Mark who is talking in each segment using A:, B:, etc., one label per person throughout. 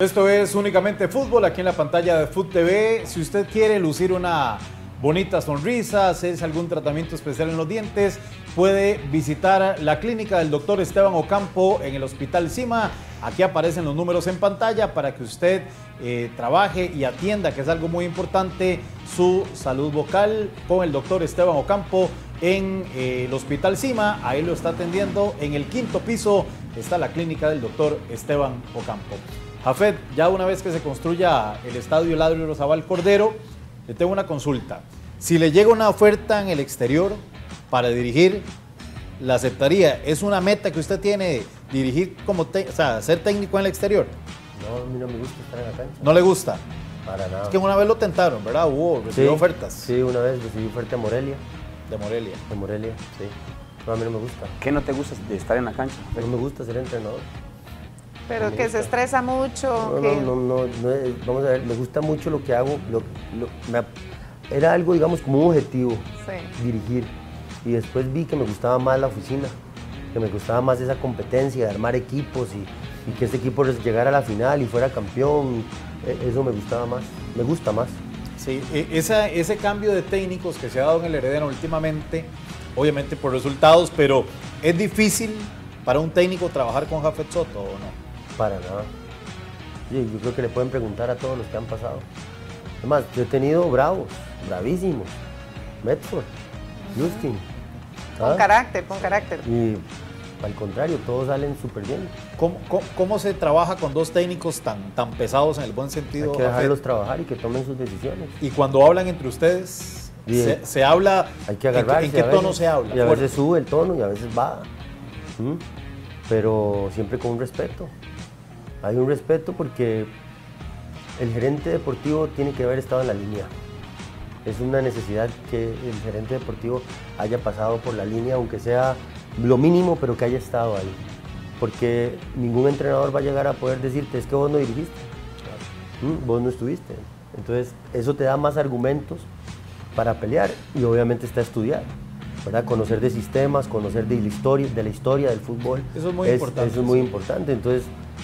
A: Esto es Únicamente Fútbol, aquí en la pantalla de Food TV. Si usted quiere lucir una bonita sonrisa, hacerse algún tratamiento especial en los dientes, puede visitar la clínica del doctor Esteban Ocampo en el Hospital Cima. Aquí aparecen los números en pantalla para que usted trabaje y atienda, que es algo muy importante, su salud vocal con el doctor Esteban Ocampo en el Hospital Cima. Ahí lo está atendiendo. En el 5º piso está la clínica del doctor Esteban Ocampo. Jafet, ya una vez que se construya el estadio Eladio Rozabal Cordero, le tengo una consulta. Si le llega una oferta en el exterior para dirigir, ¿la aceptaría? ¿Es una meta que usted tiene, dirigir ser técnico en el exterior?
B: No, a mí no me gusta estar en la cancha.
A: ¿No le gusta?
B: Para nada.
A: Es que una vez lo tentaron, ¿verdad? Recibió ofertas.
B: Sí, una vez recibí oferta de Morelia.
A: De Morelia.
B: De Morelia, sí. No, a mí no me gusta.
C: ¿Qué no te gusta de estar en la cancha?
B: No me gusta ser entrenador.
D: Pero que se estresa mucho.
B: No, vamos a ver, me gusta mucho lo que hago. Era algo, digamos, como un objetivo, dirigir. Y después vi que me gustaba más la oficina, que me gustaba más esa competencia de armar equipos y que ese equipo llegara a la final y fuera campeón. Eso me gustaba más, me gusta más.
A: Sí, ese cambio de técnicos que se ha dado en el Herediano últimamente, obviamente por resultados, pero ¿es difícil para un técnico trabajar con Jafet Soto o no?
B: Para nada. Yo creo que le pueden preguntar a todos los que han pasado. Además, yo he tenido bravísimos. Medford, Justin.
D: Con carácter, con carácter.
B: Y al contrario, todos salen súper bien.
A: ¿Cómo se trabaja con dos técnicos tan pesados en el buen sentido?
B: Hay que dejarlos trabajar y que tomen sus decisiones.
A: Y cuando hablan entre ustedes, se habla,
B: hay que agarrarse,
A: ¿en qué tono se habla?
B: Y a veces sube el tono y a veces baja. Pero siempre con un respeto. Hay un respeto porque el gerente deportivo tiene que haber estado en la línea. Es una necesidad que el gerente deportivo haya pasado por la línea, aunque sea lo mínimo, pero que haya estado ahí. Porque ningún entrenador va a llegar a poder decirte, es que vos no dirigiste, vos no estuviste. Entonces, eso te da más argumentos para pelear y obviamente está estudiar, ¿verdad? Conocer de sistemas, conocer de la historia del fútbol.
A: Eso es muy importante.
B: Eso es muy importante. Entonces,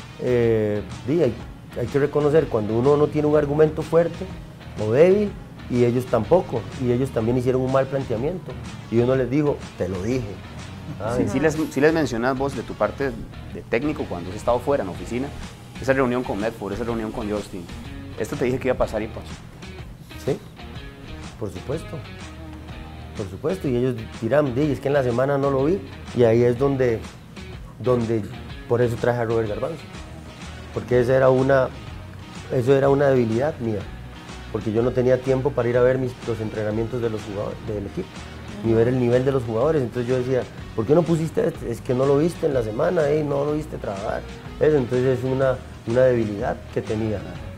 B: hay que reconocer cuando uno no tiene un argumento fuerte o débil, y ellos tampoco, y ellos también hicieron un mal planteamiento, y uno les dijo, te lo dije.
C: Sí les mencionas vos de tu parte de técnico cuando has estado fuera en la oficina, esa reunión con Medford, esa reunión con Justin, esto te dije que iba a pasar y pasó.
B: Sí, por supuesto, y ellos dirán, es que en la semana no lo vi, y ahí es donde por eso traje a Robert Garbanzo, porque eso era una debilidad mía, porque yo no tenía tiempo para ir a ver los entrenamientos de los jugadores, del equipo, ni ver el nivel de los jugadores. Entonces yo decía, ¿por qué no pusiste esto? Es que no lo viste en la semana, no lo viste trabajar. Entonces es una debilidad que tenía.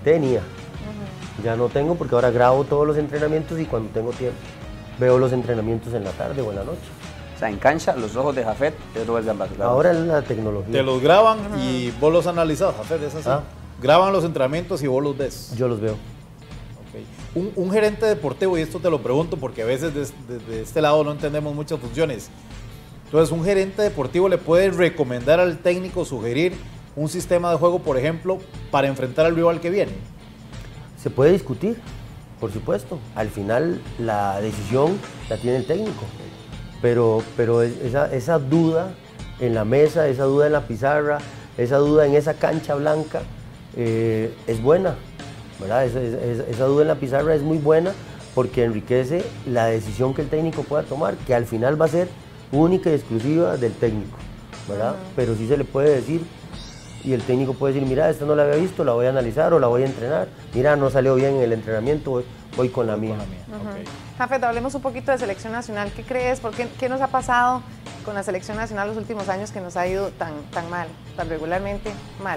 B: Ya no tengo porque ahora grabo todos los entrenamientos y cuando tengo tiempo veo los entrenamientos en la tarde o en la noche.
C: O sea, en cancha, los ojos de Jafet es Robert Garbanzo.
B: Ahora es la tecnología.
A: Te los graban y vos los analizás, Jafet, ¿es así? Graban los entrenamientos y vos los ves.
B: Yo los veo.
A: Un gerente deportivo, y esto te lo pregunto porque a veces de este lado no entendemos muchas funciones. Entonces, un gerente deportivo le puede recomendar al técnico, sugerir un sistema de juego, por ejemplo, para enfrentar al rival que viene.
B: Se puede discutir, por supuesto. Al final, la decisión la tiene el técnico. Pero esa duda en la mesa, esa duda en la pizarra, esa duda en esa cancha blanca, es buena. ¿Verdad? Esa duda en la pizarra es muy buena porque enriquece la decisión que el técnico pueda tomar, que al final va a ser única y exclusiva del técnico, ¿verdad? Pero sí se le puede decir, y el técnico puede decir, mira, esta no la había visto, la voy a analizar o la voy a entrenar, mira, no salió bien en el entrenamiento, voy con la mía.
D: Jafet, hablemos un poquito de selección nacional. ¿Qué crees? ¿Qué nos ha pasado con la selección nacional los últimos años que nos ha ido tan mal, tan regularmente mal?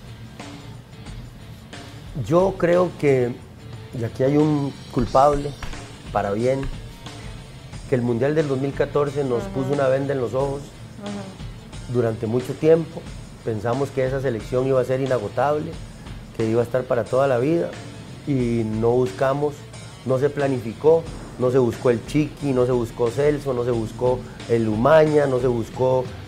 B: Yo creo que, y aquí hay un culpable, para bien, que el Mundial del 2014 nos puso una venda en los ojos. Durante mucho tiempo pensamos que esa selección iba a ser inagotable, que iba a estar para toda la vida, y no buscamos, no se planificó, no se buscó el Chiqui, no se buscó Celso, no se buscó el Umaña, no se buscó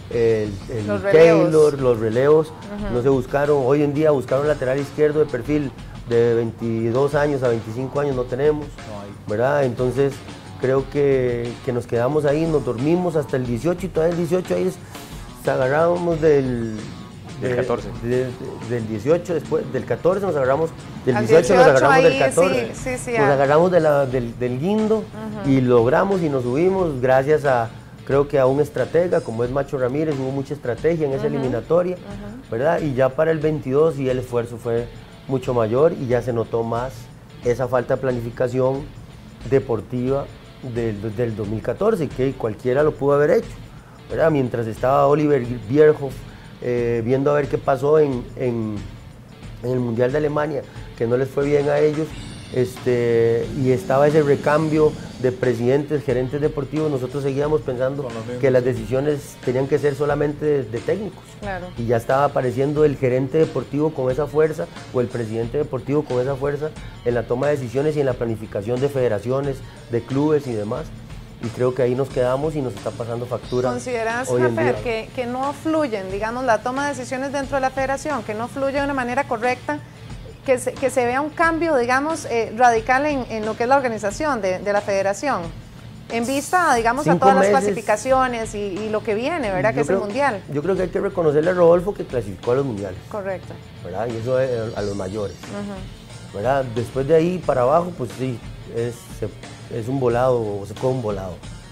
D: Los relevos.
B: Taylor, los relevos, no se buscaron. Hoy en día buscaron lateral izquierdo de perfil de 22 años a 25 años, no tenemos, ¿verdad? Entonces creo que nos quedamos ahí, nos dormimos hasta el 18 y todavía el 18 ahí nos agarramos del
C: 14.
B: Del 18, después del 14 nos agarramos, del
D: Al
B: 18 nos agarramos
D: ahí,
B: del 14,
D: sí,
B: nos agarramos del guindo y logramos y nos subimos gracias a, creo que a un estratega como es Macho Ramírez, hubo mucha estrategia en esa eliminatoria, ¿verdad? Y ya para el 22 y el esfuerzo fue mucho mayor y ya se notó más esa falta de planificación deportiva del 2014, que cualquiera lo pudo haber hecho, ¿verdad? Mientras estaba Oliver Bierhoff viendo a ver qué pasó en el Mundial de Alemania, que no les fue bien a ellos, y estaba ese recambio de presidentes, gerentes deportivos, nosotros seguíamos pensando que las decisiones tenían que ser solamente de técnicos.
D: Claro.
B: Y ya estaba apareciendo el gerente deportivo con esa fuerza o el presidente deportivo con esa fuerza en la toma de decisiones y en la planificación de federaciones, de clubes y demás. Y creo que ahí nos quedamos y nos está pasando factura.
D: ¿Consideras,
B: hoy en
D: Jafet,
B: día.
D: que no fluyen, digamos, la toma de decisiones dentro de la federación, que no fluye de una manera correcta, que se vea un cambio, digamos, radical en lo que es la organización de la federación, en vista, digamos, a
B: 5
D: todas
B: meses.
D: las clasificaciones y lo que viene, ¿verdad? Que es el Mundial.
B: Yo creo que hay que reconocerle a Rodolfo que clasificó a los mundiales,
D: Correcto.
B: ¿verdad? Y eso a los mayores, ¿verdad? Después de ahí para abajo, pues sí, es un volado, o se fue un volado.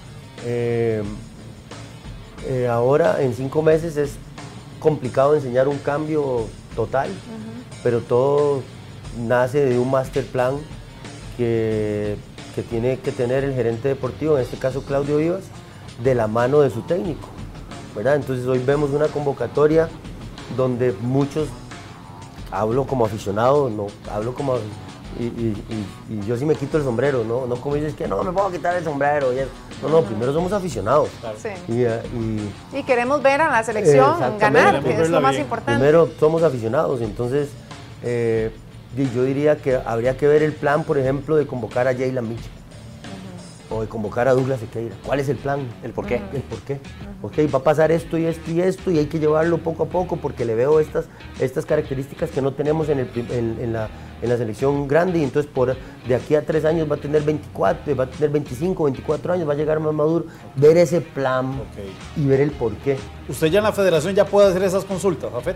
B: Ahora, en 5 meses es complicado enseñar un cambio total, pero todo nace de un master plan que tiene que tener el gerente deportivo, en este caso Claudio Vivas, de la mano de su técnico, ¿verdad? Entonces hoy vemos una convocatoria donde muchos, hablo como aficionado, no hablo como... Y yo sí me quito el sombrero, no como dices que no me puedo quitar el sombrero. No, primero somos aficionados.
D: Sí.
B: Y
D: Y queremos ver a la selección ganar, que es lo más importante.
B: primero somos aficionados, entonces yo diría que habría que ver el plan, por ejemplo, de convocar a Jaylan Mitchell o de convocar a Douglas Sequeira. ¿Cuál es el plan?
C: ¿El por qué?
B: El por qué. Ok, va a pasar esto y esto y esto y hay que llevarlo poco a poco porque le veo estas características que no tenemos en la selección grande y entonces de aquí a 3 años va a tener 24, va a tener 25, 24 años, va a llegar más maduro. Ver ese plan y ver el por qué.
A: ¿Usted ya en la federación ya puede hacer esas consultas, Jafet?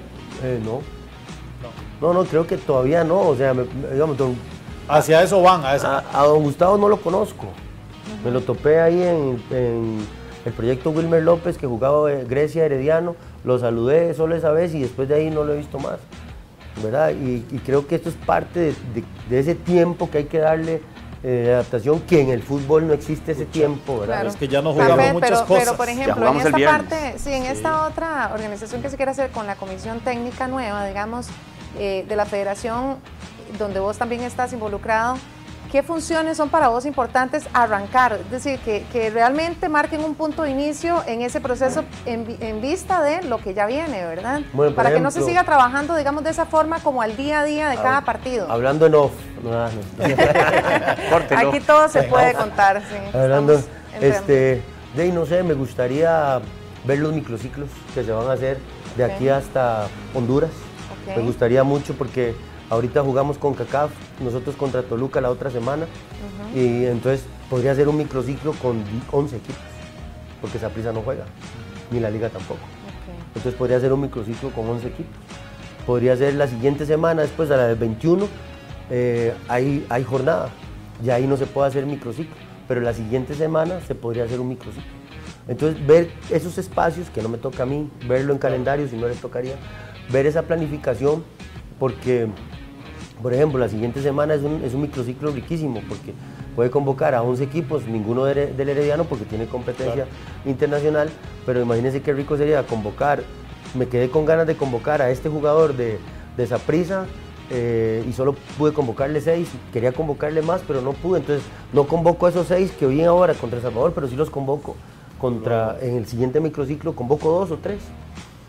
B: No, creo que todavía no, o sea, digamos,
A: Hacia eso van,
B: a don Gustavo no lo conozco. Me lo topé ahí en el proyecto Wilmer López, que jugaba Grecia Herediano, lo saludé solo esa vez y después de ahí no lo he visto más, ¿verdad? Y creo que esto es parte de ese tiempo que hay que darle adaptación, que en el fútbol no existe ese tiempo, ¿verdad?
D: Claro.
A: Es que ya no jugamos
D: Jafet,
A: muchas cosas.
D: Pero, por ejemplo, en
C: jugamos el
D: esta
C: viernes.
D: parte, sí, en esta otra organización que se quiere hacer con la comisión técnica nueva, digamos, de la federación, donde vos también estás involucrado, ¿qué funciones son para vos importantes arrancar? Es decir, que realmente marquen un punto de inicio en ese proceso en vista de lo que ya viene, ¿verdad?
B: Bueno,
D: para que no
B: ejemplo,
D: se siga trabajando, digamos, de esa forma como al día a día de cada partido.
B: Hablando en off.
C: Córtelo.
D: Aquí todo se puede contar, sí.
B: Hablando,
D: Estamos en
B: no sé, me gustaría ver los microciclos que se van a hacer de aquí hasta Honduras.
D: Ok.
B: Me gustaría mucho porque ahorita jugamos con CACAF, nosotros contra Toluca la otra semana, y entonces podría ser un microciclo con 11 equipos, porque Saprissa no juega, ni la liga tampoco. Entonces podría ser un microciclo con 11 equipos. Podría ser la siguiente semana, después de la del 21, hay jornada, ya ahí no se puede hacer microciclo, pero la siguiente semana se podría hacer un microciclo. Entonces ver esos espacios, que no me toca a mí, verlo en calendario, si no les tocaría, ver esa planificación, porque, por ejemplo, la siguiente semana es un microciclo riquísimo, porque puede convocar a 11 equipos, ninguno del Herediano, porque tiene competencia internacional, pero imagínense qué rico sería convocar, me quedé con ganas de convocar a este jugador de Saprissa, y solo pude convocarle 6, quería convocarle más, pero no pude, entonces no convoco a esos 6 que vienen ahora contra El Salvador, pero sí los convoco en el siguiente microciclo, convoco 2 o 3.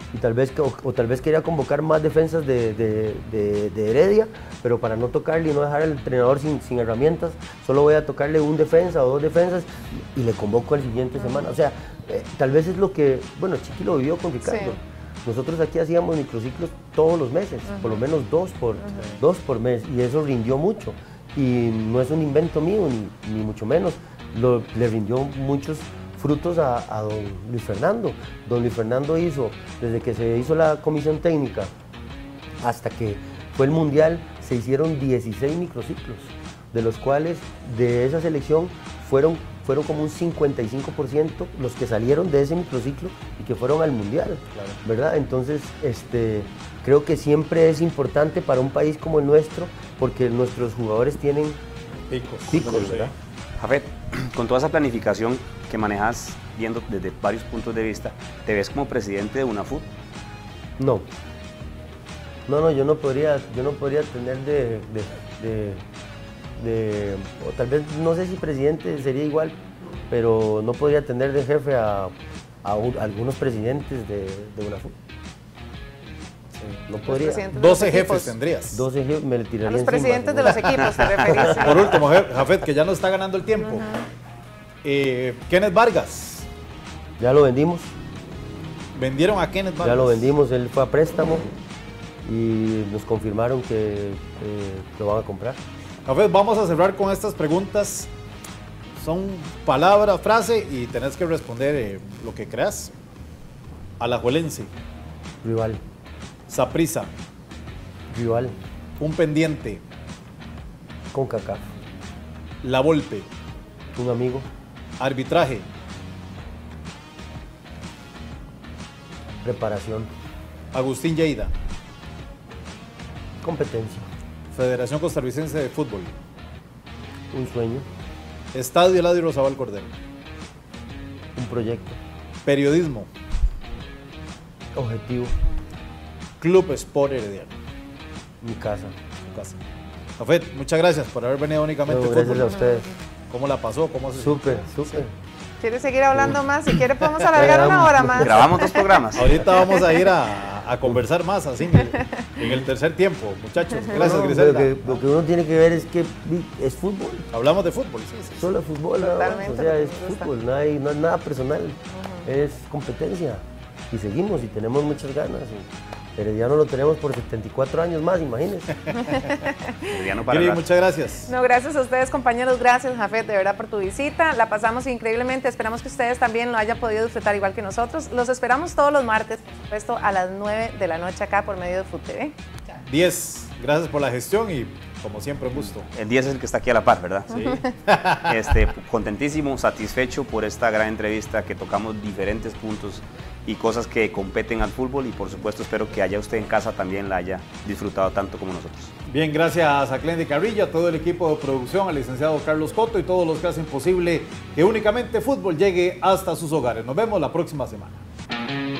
B: y tal vez, o tal vez quería convocar más defensas de Heredia, pero para no tocarle y no dejar al entrenador sin herramientas, solo voy a tocarle un defensa o dos defensas y le convoco al siguiente semana. O sea, tal vez es lo que, bueno, Chiqui lo vivió con Ricardo. Sí. Nosotros aquí hacíamos microciclos todos los meses, por lo menos dos por mes, y eso rindió mucho. Y no es un invento mío, ni mucho menos. Le rindió muchos frutos a don Luis Fernando. Don Luis Fernando hizo, desde que se hizo la comisión técnica hasta que fue el Mundial, se hicieron 16 microciclos, de los cuales de esa selección fueron como un 55% los que salieron de ese microciclo y que fueron al Mundial, claro. ¿Verdad? Entonces, creo que siempre es importante para un país como el nuestro, porque nuestros jugadores tienen picos, ¿verdad?
C: Jafet, con toda esa planificación que manejas viendo desde varios puntos de vista, ¿te ves como presidente de UNAFUT?
B: No, yo no podría tener o tal vez, no sé si presidente sería igual, pero no podría tener de jefe a algunos presidentes de UNAFUT. No podría.
A: 12 jefes tendrías.
B: 12 jefes me le tiraría
D: a los
B: encima,
D: presidentes de los equipos, te referís.
A: Por último, Jafet, que ya no está ganando el tiempo. Kenneth Vargas.
B: Ya lo vendimos.
A: ¿Vendieron a Kenneth Vargas?
B: Ya lo vendimos, él fue a préstamo y nos confirmaron que lo van a comprar.
A: Jafet, vamos a cerrar con estas preguntas. Son palabra, frase y tenés que responder lo que creas. Alajuelense.
B: Rival.
A: Saprissa.
B: Rival.
A: Un pendiente.
B: CONCACAF.
A: La Volpe.
B: Un amigo.
A: Arbitraje.
B: Preparación.
A: Agustín Lleida.
B: Competencia.
A: Federación Costarricense de Fútbol.
B: Un sueño.
A: Estadio Eladio Rosabal Cordero.
B: Un proyecto.
A: Periodismo.
B: Objetivo.
A: Club Sport Herediano.
B: Mi casa.
A: Su casa. Jafet, muchas gracias por haber venido únicamente.
B: No, gracias a ustedes.
A: ¿Cómo la pasó? ¿Cómo se
B: Súper.
D: ¿Quiere seguir hablando más? Si quiere podemos alargar una hora más.
C: Grabamos 2 programas.
A: Ahorita vamos a ir a conversar más así en el tercer tiempo, muchachos. Gracias, Griselda.
B: Lo que uno tiene que ver es que es fútbol.
A: Hablamos de fútbol, sí.
B: Solo fútbol, o sea, es fútbol, no es nada personal, es competencia. Y seguimos y tenemos muchas ganas. Herediano lo tenemos por 74 años más, imagínense.
C: Herediano para
A: Gris, muchas gracias.
D: No, gracias a ustedes, compañeros. Gracias, Jafet, de verdad, por tu visita. La pasamos increíblemente. Esperamos que ustedes también lo hayan podido disfrutar igual que nosotros. Los esperamos todos los martes, por supuesto, a las 9 de la noche acá por medio de FUTV.
A: 10, gracias por la gestión y como siempre un gusto.
C: El 10 es el que está aquí a la par, ¿verdad?
A: Sí.
C: Contentísimo, satisfecho por esta gran entrevista que tocamos diferentes puntos y cosas que competen al fútbol y por supuesto espero que allá usted en casa también la haya disfrutado tanto como nosotros.
A: Bien, gracias a Clendy Carrillo, a todo el equipo de producción, al licenciado Carlos Coto y todos los que hacen posible que únicamente fútbol llegue hasta sus hogares. Nos vemos la próxima semana.